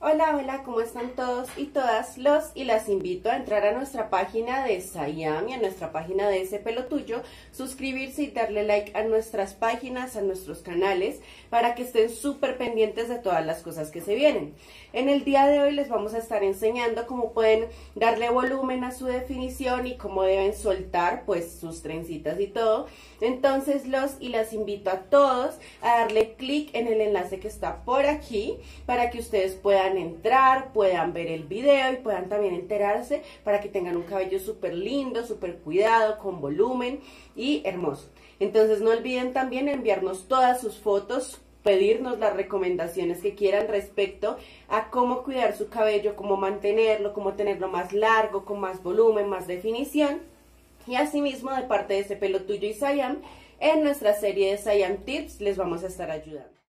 Hola, hola, ¿cómo están todos y todas? Los y las invito a entrar a nuestra página de Sayam y a nuestra página de Ese Pelo Tuyo, suscribirse y darle like a nuestras páginas, a nuestros canales, para que estén súper pendientes de todas las cosas que se vienen. En el día de hoy les vamos a estar enseñando cómo pueden darle volumen a su definición y cómo deben soltar pues sus trencitas y todo. Entonces los y las invito a todos a darle clic en el enlace que está por aquí para que ustedes puedan entrar, puedan ver el video y puedan también enterarse para que tengan un cabello súper lindo, súper cuidado, con volumen y hermoso. Entonces no olviden también enviarnos todas sus fotos, pedirnos las recomendaciones que quieran respecto a cómo cuidar su cabello, cómo mantenerlo, cómo tenerlo más largo, con más volumen, más definición. Y asimismo, de parte de Ese Pelo Tuyo y Sayam, en nuestra serie de Sayam Tips les vamos a estar ayudando.